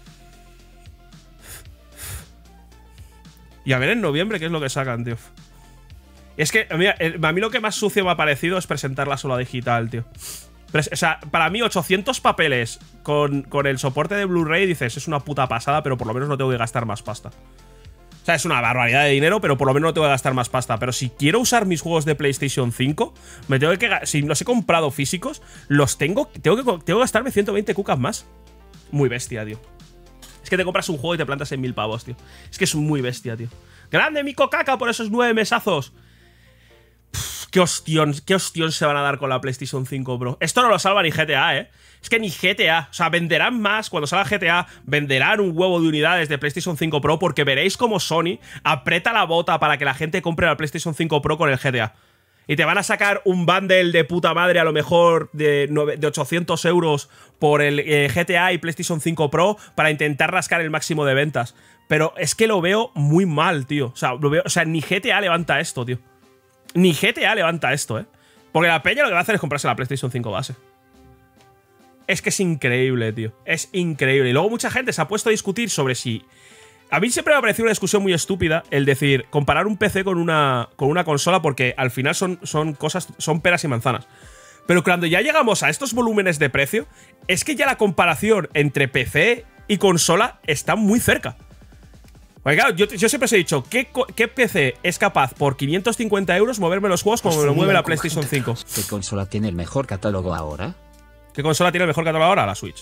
Y a ver en noviembre qué es lo que sacan, tío. Es que, mira, a mí lo que más sucio me ha parecido es presentarla solo a digital, tío. Pero, o sea, para mí ochocientos papeles con, con el soporte de Blu-ray, dices, es una puta pasada, pero por lo menos no tengo que gastar más pasta. O sea, es una barbaridad de dinero, pero por lo menos no tengo que gastar más pasta. Pero si quiero usar mis juegos de PlayStation cinco, me tengo que... Si los he comprado físicos, los tengo... Tengo que, tengo que gastarme ciento veinte cucas más. Muy bestia, tío. Es que te compras un juego y te plantas en mil pavos, tío. Es que es muy bestia, tío. ¡Grande mi cocaca por esos nueve mesazos! Pff, qué hostión, qué hostión se van a dar con la PlayStation cinco Pro. Esto no lo salva ni G T A, ¿eh? Es que ni G T A. O sea, venderán más. Cuando salga G T A, venderán un huevo de unidades de PlayStation cinco Pro porque veréis como Sony aprieta la bota para que la gente compre la PlayStation cinco Pro con el G T A. Y te van a sacar un bundle de puta madre a lo mejor de, de ochocientos euros por el eh, G T A y PlayStation cinco Pro para intentar rascar el máximo de ventas. Pero es que lo veo muy mal, tío. O sea, lo veo, o sea, ni G T A levanta esto, tío. Ni G T A levanta esto, ¿eh? Porque la peña lo que va a hacer es comprarse la PlayStation cinco base. Es que es increíble, tío. Es increíble. Y luego mucha gente se ha puesto a discutir sobre si... A mí siempre me ha parecido una discusión muy estúpida el decir, comparar un P C con una, con una consola, porque al final son, son cosas, son peras y manzanas. Pero cuando ya llegamos a estos volúmenes de precio, es que ya la comparación entre P C y consola está muy cerca. Porque claro, yo, yo siempre os he dicho, ¿qué, ¿qué P C es capaz por quinientos cincuenta euros moverme los juegos como me lo mueve la PlayStation cinco? ¿Qué consola tiene el mejor catálogo ahora? ¿Qué consola tiene el mejor catálogo ahora? La Switch.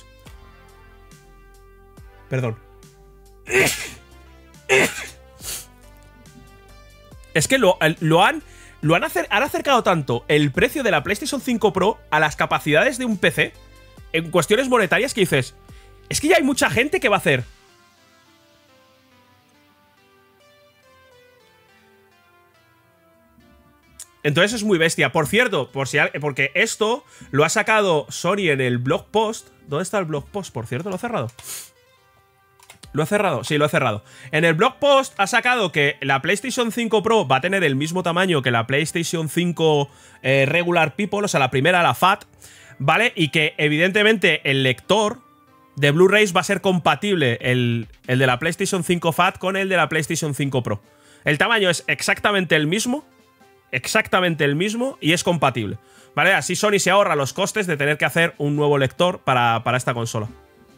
Perdón. Es que lo, lo han lo han, acer, han acercado tanto el precio de la PlayStation cinco Pro a las capacidades de un P C en cuestiones monetarias que dices, es que ya hay mucha gente que va a hacer. Entonces es muy bestia. Por cierto, por si, porque esto lo ha sacado Sony en el blog post. ¿Dónde está el blog post? Por cierto, ¿lo he cerrado? ¿Lo he cerrado? Sí, lo he cerrado. En el blog post ha sacado que la PlayStation cinco Pro va a tener el mismo tamaño que la PlayStation cinco eh, Regular People, o sea, la primera, la Fat, ¿vale? Y que evidentemente el lector de Blu-rays va a ser compatible, el, el de la PlayStation cinco Fat con el de la PlayStation cinco Pro. El tamaño es exactamente el mismo, exactamente el mismo y es compatible, ¿vale? Así Sony se ahorra los costes de tener que hacer un nuevo lector para, para esta consola.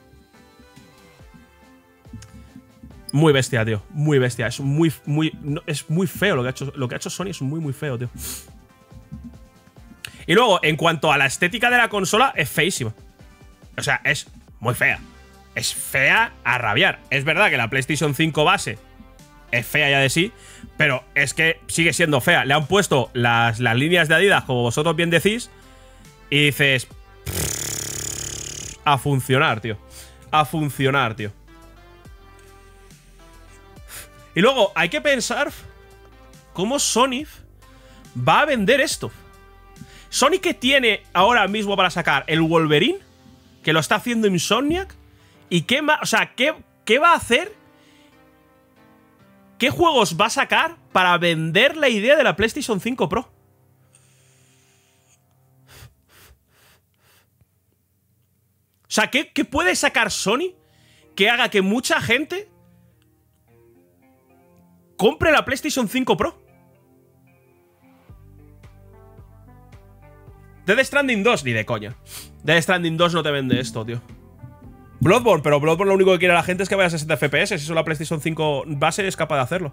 Muy bestia, tío. Muy bestia. Es muy, muy, no, es muy feo lo que ha hecho, lo que ha hecho Sony. Es muy, muy feo, tío. Y luego, en cuanto a la estética de la consola, es feísima. O sea, es muy fea. Es fea a rabiar. Es verdad que la PlayStation cinco base es fea ya de sí, pero es que sigue siendo fea. Le han puesto las, las líneas de Adidas, como vosotros bien decís, y dices... A funcionar, tío. A funcionar, tío. Y luego hay que pensar cómo Sony va a vender esto. Sony, que tiene ahora mismo para sacar el Wolverine, que lo está haciendo Insomniac, y qué más, o sea, ¿qué, qué va a hacer? ¿Qué juegos va a sacar para vender la idea de la PlayStation cinco Pro? O sea, ¿qué, qué puede sacar Sony que haga que mucha gente compre la PlayStation cinco Pro? Death Stranding dos, ni de coña. Death Stranding dos no te vende esto, tío. Bloodborne, pero Bloodborne lo único que quiere la gente es que vaya a sesenta F P S. Si eso la PlayStation cinco base es capaz de hacerlo.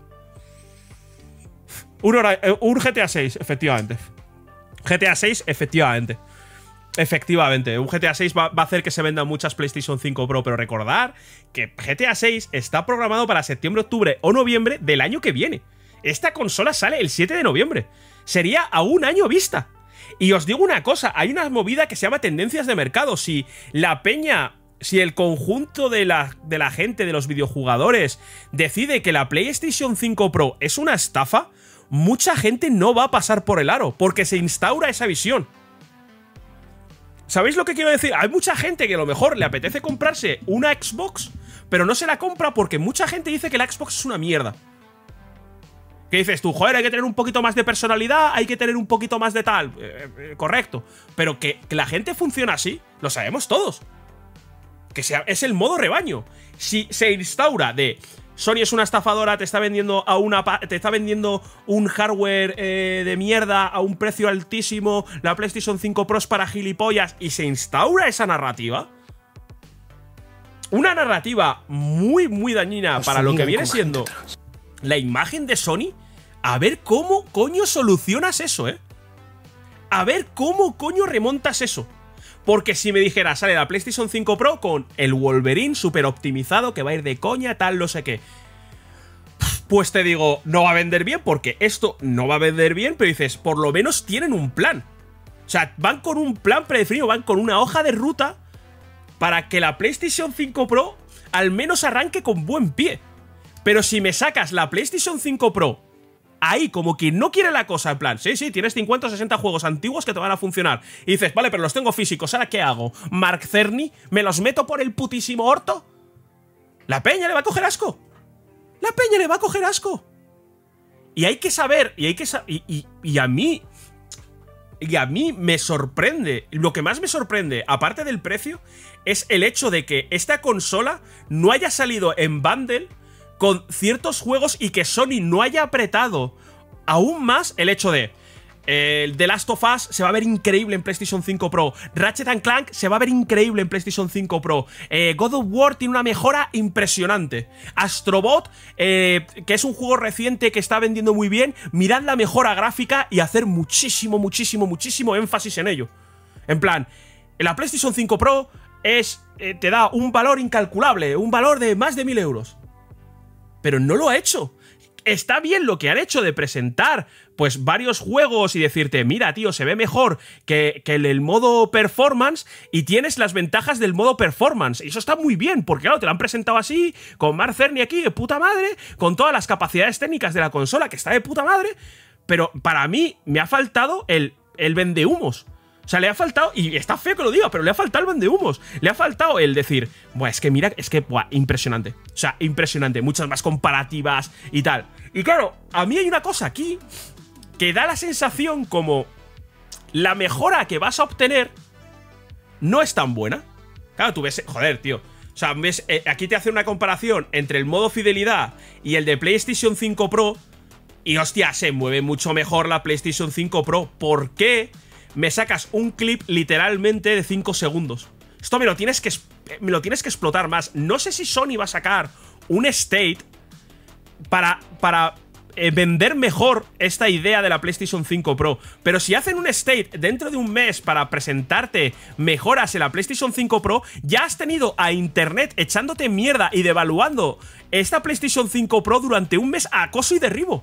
Un, hora, un G T A seis, efectivamente. G T A seis, efectivamente. Efectivamente, un G T A seis va, va a hacer que se vendan muchas PlayStation cinco Pro, pero recordar que G T A seis está programado para septiembre, octubre o noviembre del año que viene. Esta consola sale el siete de noviembre. Sería a un año vista. Y os digo una cosa, hay una movida que se llama tendencias de mercado. Si la peña, si el conjunto de la, de la gente, de los videojugadores, decide que la PlayStation cinco Pro es una estafa, mucha gente no va a pasar por el aro, porque se instaura esa visión. ¿Sabéis lo que quiero decir? Hay mucha gente que a lo mejor le apetece comprarse una Xbox, pero no se la compra porque mucha gente dice que la Xbox es una mierda. ¿Qué dices tú? Joder, hay que tener un poquito más de personalidad, hay que tener un poquito más de tal. Eh, eh, correcto. Pero que, que la gente funciona así, lo sabemos todos. Que sea, es el modo rebaño. Si se instaura de Sony es una estafadora, te está vendiendo a una te está vendiendo un hardware eh, de mierda a un precio altísimo, la PlayStation cinco Pro es para gilipollas, y se instaura esa narrativa. Una narrativa muy, muy dañina para lo que viene siendo la imagen de Sony. A ver cómo coño solucionas eso, ¿eh? A ver cómo coño remontas eso. Porque si me dijera, sale la PlayStation cinco Pro con el Wolverine super optimizado que va a ir de coña, tal, no sé qué, pues te digo, no va a vender bien, porque esto no va a vender bien, pero dices, por lo menos tienen un plan. O sea, van con un plan predefinido, van con una hoja de ruta para que la PlayStation cinco Pro al menos arranque con buen pie. Pero si me sacas la PlayStation cinco Pro ahí como quien no quiere la cosa, en plan, sí, sí, tienes cincuenta o sesenta juegos antiguos que te van a funcionar, y dices, vale, pero los tengo físicos, ¿ahora qué hago? ¿Mark Cerny? ¿Me los meto por el putísimo orto? La peña le va a coger asco. La peña le va a coger asco. Y hay que saber, y hay que sa y, y, y a mí Y a mí me sorprende, lo que más me sorprende, aparte del precio, es el hecho de que esta consola no haya salido en bundle con ciertos juegos y que Sony no haya apretado aún más el hecho de eh, The Last of Us se va a ver increíble en PlayStation cinco Pro, Ratchet and Clank se va a ver increíble en PlayStation cinco Pro, eh, God of War tiene una mejora impresionante, Astrobot, eh, que es un juego reciente que está vendiendo muy bien, mirad la mejora gráfica y hacer muchísimo, muchísimo, muchísimo énfasis en ello. En plan, la PlayStation cinco Pro es, eh, te da un valor incalculable, un valor de más de mil euros. Pero no lo ha hecho. Está bien lo que han hecho de presentar pues varios juegos y decirte, mira, tío, se ve mejor que, que el, el modo performance y tienes las ventajas del modo performance. Y eso está muy bien, porque claro, te lo han presentado así, con Mark Cerny aquí de puta madre, con todas las capacidades técnicas de la consola, que está de puta madre, pero para mí me ha faltado el, el vendehumos. O sea, le ha faltado, y está feo que lo diga, pero le ha faltado el vendehumos. Le ha faltado el decir, buah, es que mira, es que, buah, impresionante. O sea, impresionante. Muchas más comparativas y tal. Y claro, a mí hay una cosa aquí que da la sensación como la mejora que vas a obtener no es tan buena. Claro, tú ves, joder, tío. O sea, ves, eh, aquí te hace una comparación entre el modo fidelidad y el de PlayStation cinco Pro. Y hostia, se mueve mucho mejor la PlayStation cinco Pro. ¿Por qué me sacas un clip literalmente de cinco segundos? Esto me lo tienes que, me lo tienes que explotar más. No sé si Sony va a sacar un state para, para eh, vender mejor esta idea de la PlayStation cinco Pro. Pero si hacen un state dentro de un mes para presentarte mejoras en la PlayStation cinco Pro, ya has tenido a internet echándote mierda y devaluando esta PlayStation cinco Pro durante un mes a acoso y derribo.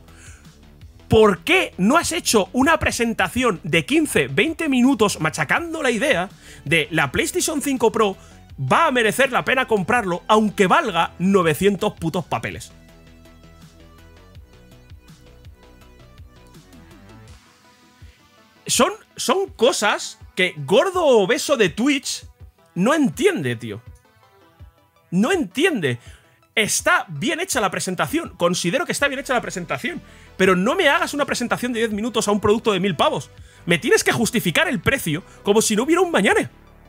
¿Por qué no has hecho una presentación de quince, veinte minutos machacando la idea de la PlayStation cinco Pro va a merecer la pena comprarlo aunque valga novecientos putos papeles? Son, son cosas que gordo obeso de Twitch no entiende, tío. No entiende. Está bien hecha la presentación. Considero que está bien hecha la presentación. Pero no me hagas una presentación de diez minutos a un producto de mil pavos. Me tienes que justificar el precio como si no hubiera un mañana.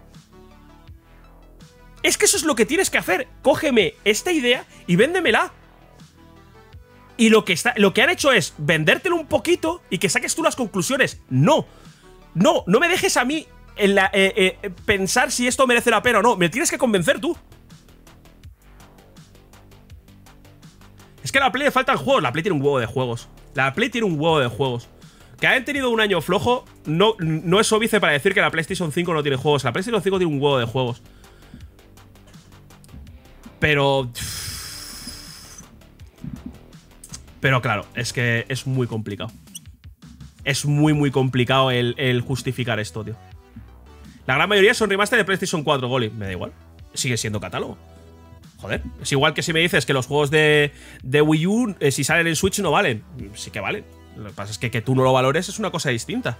Es que eso es lo que tienes que hacer. Cógeme esta idea y véndemela. Y lo que, está, lo que han hecho es vendértelo un poquito y que saques tú las conclusiones. No. No, no me dejes a mí en la, eh, eh, pensar si esto merece la pena o no. Me tienes que convencer tú. que a la Play le faltan juegos. La Play tiene un huevo de juegos. La Play tiene un huevo de juegos. Que hayan tenido un año flojo no, no es óbice para decir que la PlayStation cinco no tiene juegos. La PlayStation cinco tiene un huevo de juegos. Pero... Pero claro, es que es muy complicado. Es muy, muy complicado el, el justificar esto, tío. La gran mayoría son remaster de PlayStation cuatro, Goli. Me da igual. Sigue siendo catálogo. Joder. Es igual que si me dices que los juegos de, de Wii U, eh, si salen en Switch, no valen. Sí que valen. Lo que pasa es que que tú no lo valores es una cosa distinta.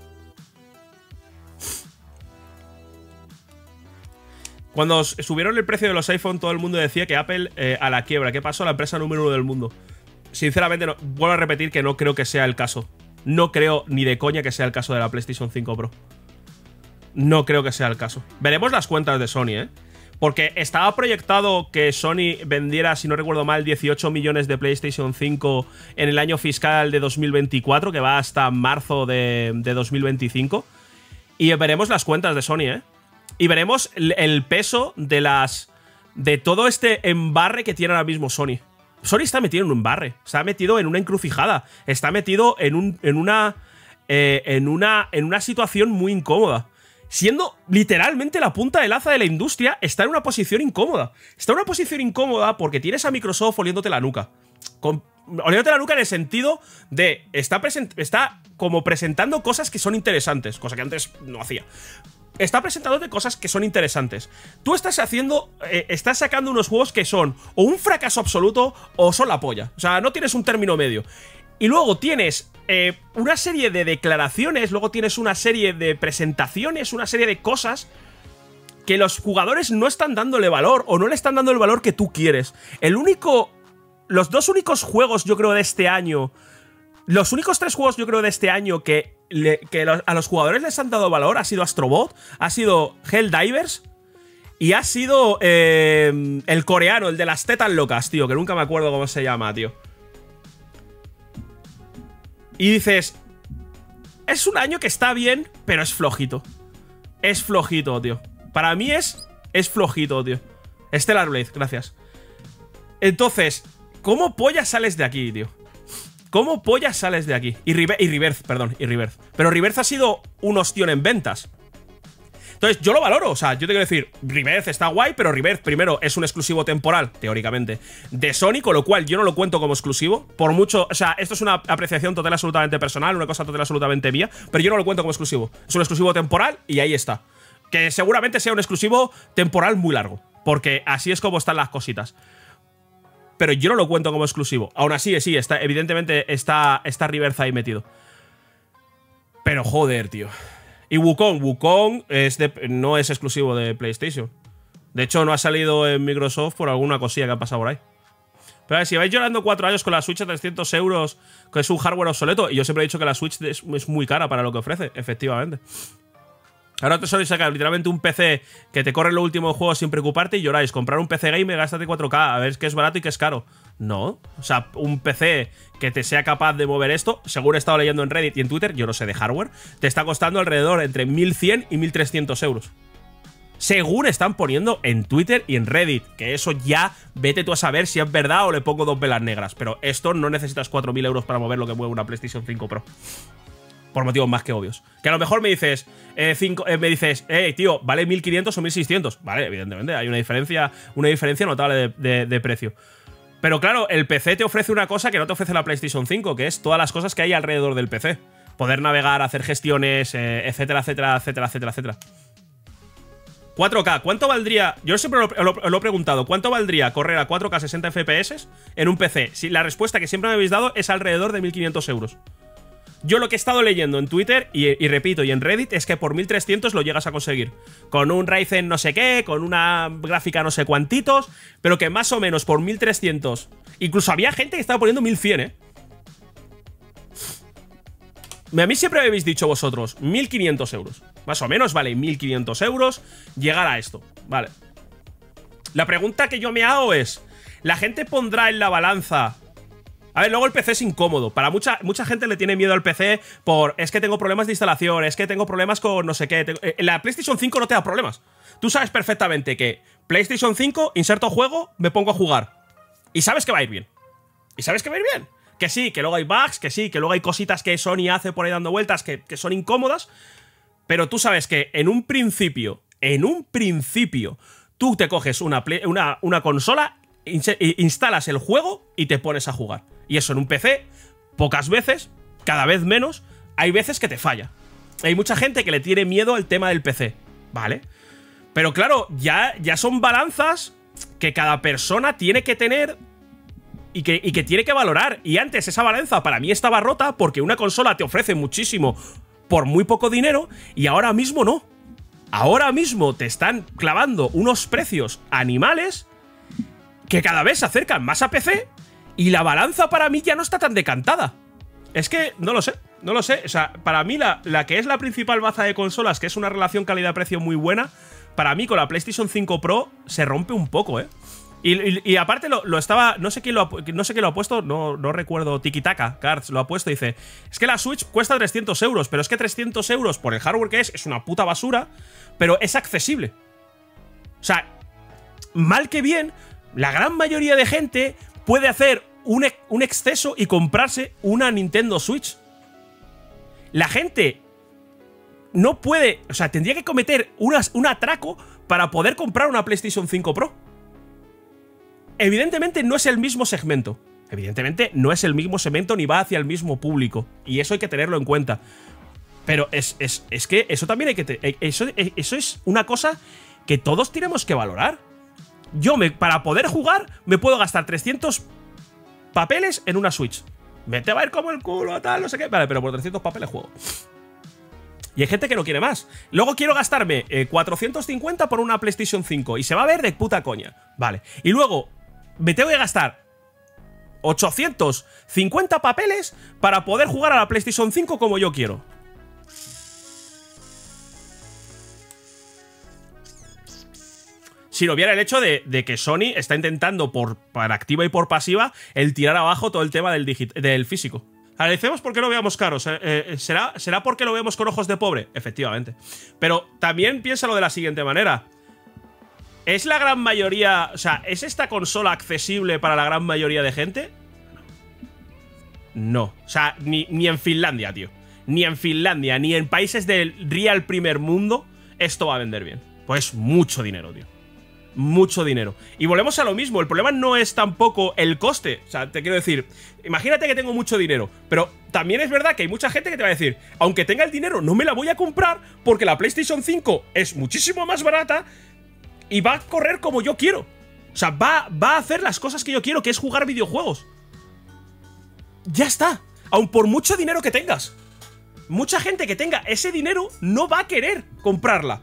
Cuando subieron el precio de los iPhone, todo el mundo decía que Apple eh, a la quiebra. ¿Qué pasó? La empresa número uno del mundo. Sinceramente, no, vuelvo a repetir que no creo que sea el caso. No creo ni de coña que sea el caso de la PlayStation cinco Pro. No creo que sea el caso. Veremos las cuentas de Sony, ¿eh? Porque estaba proyectado que Sony vendiera, si no recuerdo mal, dieciocho millones de PlayStation cinco en el año fiscal de dos mil veinticuatro, que va hasta marzo de, de dos mil veinticinco. Y veremos las cuentas de Sony, ¿eh? Y veremos el, el peso de las... de todo este embarre que tiene ahora mismo Sony. Sony está metido en un embarre. Está metido en una encrucijada. Está metido en, un, en, una, eh, en, una, en una situación muy incómoda. Siendo literalmente la punta de lanza de la industria, está en una posición incómoda. Está en una posición incómoda porque tienes a Microsoft oliéndote la nuca. Con, oliéndote la nuca en el sentido de... Está, present, está como presentando cosas que son interesantes. Cosa que antes no hacía. Está presentándote cosas que son interesantes. Tú estás haciendo... Eh, estás sacando unos juegos que son o un fracaso absoluto o son la polla. O sea, no tienes un término medio. Y luego tienes eh, una serie de declaraciones, luego tienes una serie de presentaciones, una serie de cosas que los jugadores no están dándole valor o no le están dando el valor que tú quieres. El único... Los dos únicos juegos, yo creo, de este año... Los únicos tres juegos, yo creo, de este año que, le, que los, a los jugadores les han dado valor ha sido Astrobot, ha sido Helldivers y ha sido eh, el coreano, el de las tetas locas, tío, que nunca me acuerdo cómo se llama, tío. Y dices, es un año que está bien, pero es flojito. Es flojito, tío. Para mí es, es flojito, tío. Stellar Blade, gracias. Entonces, ¿cómo polla sales de aquí, tío? ¿Cómo pollas sales de aquí? Y, River, y Rebirth, perdón, y Rebirth. Pero Rebirth ha sido un ostión en ventas. Entonces, yo lo valoro. O sea, yo te quiero decir, Rebirth está guay, pero Rebirth, primero, es un exclusivo temporal, teóricamente, de Sony, con lo cual yo no lo cuento como exclusivo. Por mucho... O sea, esto es una apreciación total absolutamente personal, una cosa total absolutamente mía, pero yo no lo cuento como exclusivo. Es un exclusivo temporal y ahí está. Que seguramente sea un exclusivo temporal muy largo, porque así es como están las cositas. Pero yo no lo cuento como exclusivo. Aún así, sí, está, evidentemente está, está Rebirth ahí metido. Pero joder, tío. Y Wukong, Wukong es de, no es exclusivo de PlayStation. De hecho, no ha salido en Microsoft por alguna cosilla que ha pasado por ahí. Pero a ver, si vais llorando cuatro años con la Switch a trescientos euros, que es un hardware obsoleto, y yo siempre he dicho que la Switch es, es muy cara para lo que ofrece, efectivamente. Ahora te suele sacar literalmente un P C que te corre los últimos juegos sin preocuparte y lloráis. Comprar un P C gamer, gástate cuatro K, a ver qué es barato y qué es caro. No, o sea, un P C que te sea capaz de mover esto, según he estado leyendo en Reddit y en Twitter, yo no sé de hardware, te está costando alrededor entre mil cien y mil trescientos euros. Según están poniendo en Twitter y en Reddit, que eso ya vete tú a saber si es verdad o le pongo dos velas negras. Pero esto no necesitas cuatro mil euros para mover lo que mueve una PlayStation cinco Pro. Por motivos más que obvios. Que a lo mejor me dices, eh, cinco, eh, me dices, eh, tío, vale mil quinientos o mil seiscientos. Vale, evidentemente, hay una diferencia, una diferencia notable de, de, de precio. Pero claro, el P C te ofrece una cosa que no te ofrece la PlayStation cinco, que es todas las cosas que hay alrededor del P C. Poder navegar, hacer gestiones, eh, etcétera, etcétera, etcétera, etcétera, etcétera. cuatro K, ¿cuánto valdría? Yo siempre lo, lo, lo he preguntado, ¿cuánto valdría correr a cuatro K sesenta F P S en un P C? Si la respuesta que siempre me habéis dado es alrededor de mil quinientos euros. Yo lo que he estado leyendo en Twitter, y, y repito, y en Reddit, es que por mil trescientos lo llegas a conseguir. Con un Ryzen no sé qué, con una gráfica no sé cuantitos, pero que más o menos por mil trescientos... Incluso había gente que estaba poniendo mil cien, ¿eh? A mí siempre me habéis dicho vosotros, mil quinientos euros. Más o menos vale mil quinientos euros llegar a esto. Vale. La pregunta que yo me hago es, ¿la gente pondrá en la balanza... A ver, luego el P C es incómodo. Para mucha, mucha gente le tiene miedo al P C por... Es que tengo problemas de instalación, es que tengo problemas con no sé qué. Tengo, eh, la PlayStation cinco no te da problemas. Tú sabes perfectamente que PlayStation cinco, inserto juego, me pongo a jugar. Y sabes que va a ir bien. Y sabes que va a ir bien. Que sí, que luego hay bugs, que sí, que luego hay cositas que Sony hace por ahí dando vueltas que, que son incómodas. Pero tú sabes que en un principio, en un principio, tú te coges una, play, una, una consola, instalas el juego y te pones a jugar. Y eso en un P C, pocas veces, cada vez menos, hay veces que te falla. Hay mucha gente que le tiene miedo al tema del P C, ¿vale? Pero claro, ya, ya son balanzas que cada persona tiene que tener y que, y que tiene que valorar. Y antes esa balanza para mí estaba rota porque una consola te ofrece muchísimo por muy poco dinero y ahora mismo no. Ahora mismo te están clavando unos precios animales que cada vez se acercan más a P C y la balanza para mí ya no está tan decantada. Es que no lo sé, no lo sé. O sea, para mí la, la que es la principal baza de consolas, que es una relación calidad-precio muy buena, para mí con la PlayStation cinco Pro se rompe un poco, ¿eh? Y, y, y aparte lo, lo estaba, no sé quién lo ha, no sé quién lo ha puesto, no, no recuerdo, Tikitaka Cards lo ha puesto y dice, es que la Switch cuesta trescientos euros, pero es que trescientos euros por el hardware que es, es una puta basura, pero es accesible. O sea, mal que bien, la gran mayoría de gente puede hacer un, un exceso y comprarse una Nintendo Switch. La gente no puede, o sea, tendría que cometer unas, un atraco para poder comprar una PlayStation cinco Pro. Evidentemente no es el mismo segmento. Evidentemente no es el mismo segmento ni va hacia el mismo público. Y eso hay que tenerlo en cuenta. Pero es, es, es que eso también hay que... Te, eso, eso es una cosa que todos tenemos que valorar. Yo, me, para poder jugar, me puedo gastar trescientos papeles en una Switch. Me te va a ir como el culo, tal, no sé qué. Vale, pero por trescientos papeles juego. Y hay gente que no quiere más. Luego quiero gastarme eh, cuatrocientos cincuenta por una PlayStation cinco. Y se va a ver de puta coña. Vale. Y luego me tengo que gastar ochocientos cincuenta papeles para poder jugar a la PlayStation cinco como yo quiero. Sin obviar el hecho de, de que Sony está intentando por, por activa y por pasiva el tirar abajo todo el tema del, del físico. Analicemos por qué lo veamos caros. Eh, eh, ¿será, ¿Será porque lo vemos con ojos de pobre? Efectivamente. Pero también piénsalo de la siguiente manera. ¿Es la gran mayoría... O sea, ¿es esta consola accesible para la gran mayoría de gente? No. O sea, ni, ni en Finlandia, tío. Ni en Finlandia, ni en países del real primer mundo esto va a vender bien. Pues mucho dinero, tío. Mucho dinero. Y volvemos a lo mismo. El problema no es tampoco el coste. O sea, te quiero decir, imagínate que tengo mucho dinero, pero también es verdad que hay mucha gente que te va a decir, aunque tenga el dinero, no me la voy a comprar porque la PlayStation cinco es muchísimo más barata y va a correr como yo quiero. O sea, va, va a hacer las cosas que yo quiero, que es jugar videojuegos. Ya está. Aun por mucho dinero que tengas. Mucha gente que tenga ese dinero no va a querer comprarla.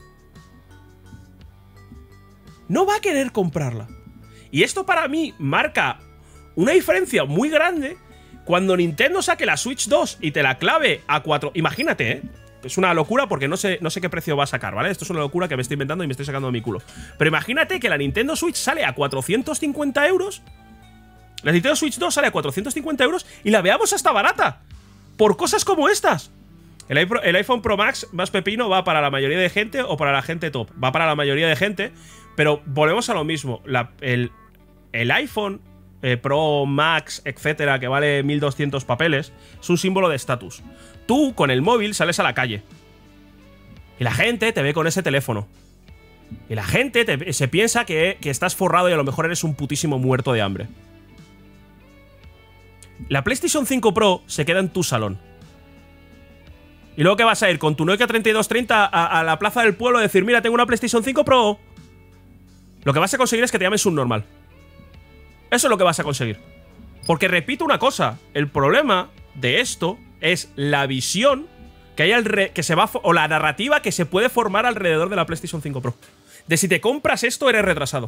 No va a querer comprarla. Y esto para mí marca una diferencia muy grande cuando Nintendo saque la Switch dos y te la clave a cuatro... Imagínate, ¿eh? Es una locura porque no sé, no sé qué precio va a sacar, ¿vale? Esto es una locura que me estoy inventando y me estoy sacando de mi culo. Pero imagínate que la Nintendo Switch sale a cuatrocientos cincuenta euros. La Nintendo Switch dos sale a cuatrocientos cincuenta euros y la veamos hasta barata. Por cosas como estas. El iPhone, el iPhone Pro Max más pepino va para la mayoría de gente o para la gente top. Va para la mayoría de gente, pero volvemos a lo mismo. La, el, el iPhone eh, Pro Max, etcétera, que vale mil doscientos papeles, es un símbolo de estatus. Tú con el móvil sales a la calle y la gente te ve con ese teléfono. Y la gente te, se piensa que, que estás forrado y a lo mejor eres un putísimo muerto de hambre. La PlayStation cinco Pro se queda en tu salón. Y luego que vas a ir con tu Nokia treinta y dos treinta a, a la plaza del pueblo a decir, mira, tengo una PlayStation cinco Pro. Lo que vas a conseguir es que te llames un normal. Eso es lo que vas a conseguir. Porque repito una cosa, el problema de esto es la visión que hay al que se va o la narrativa que se puede formar alrededor de la PlayStation cinco Pro. De si te compras esto eres retrasado.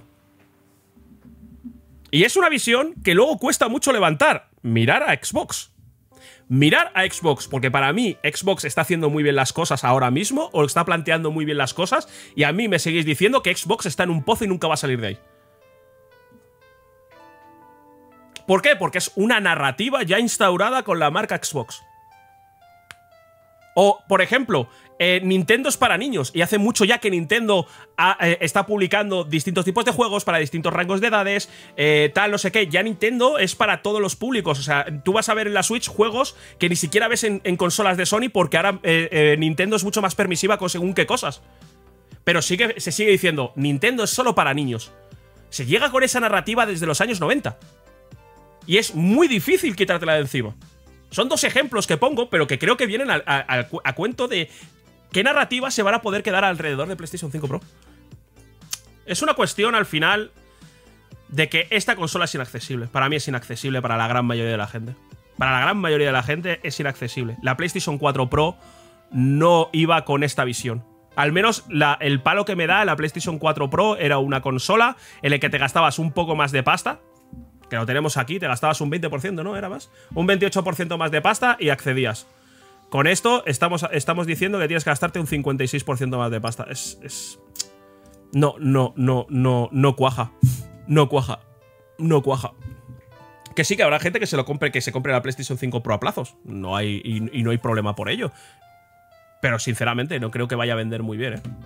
Y es una visión que luego cuesta mucho levantar. Mirar a Xbox. Mirar a Xbox, porque para mí Xbox está haciendo muy bien las cosas ahora mismo, o está planteando muy bien las cosas, y a mí me seguís diciendo que Xbox está en un pozo y nunca va a salir de ahí. ¿Por qué? Porque es una narrativa ya instaurada con la marca Xbox. O, por ejemplo, Eh, Nintendo es para niños y hace mucho ya que Nintendo ha, eh, está publicando distintos tipos de juegos para distintos rangos de edades, eh, tal, no sé qué. Ya Nintendo es para todos los públicos. O sea, tú vas a ver en la Switch juegos que ni siquiera ves en, en consolas de Sony porque ahora eh, eh, Nintendo es mucho más permisiva con según qué cosas. Pero sigue, se sigue diciendo, Nintendo es solo para niños. Se llega con esa narrativa desde los años noventa. Y es muy difícil quitártela de encima. Son dos ejemplos que pongo, pero que creo que vienen a, a, a, a cuento de qué narrativas se van a poder quedar alrededor de PlayStation cinco Pro. Es una cuestión, al final, de que esta consola es inaccesible. Para mí es inaccesible para la gran mayoría de la gente. Para la gran mayoría de la gente es inaccesible. La PlayStation cuatro Pro no iba con esta visión. Al menos la, el palo que me da la PlayStation cuatro Pro era una consola en la que te gastabas un poco más de pasta. Que lo tenemos aquí, te gastabas un veinte por ciento, ¿no? ¿Era más? Un veintiocho por ciento más de pasta y accedías. Con esto estamos, estamos diciendo que tienes que gastarte un cincuenta y seis por ciento más de pasta. Es, es... No, no, no, no, no cuaja. No cuaja. No cuaja. Que sí que habrá gente que se lo compre, que se compre la PlayStation cinco Pro a plazos. No hay, y, y no hay problema por ello. Pero sinceramente no creo que vaya a vender muy bien, ¿eh?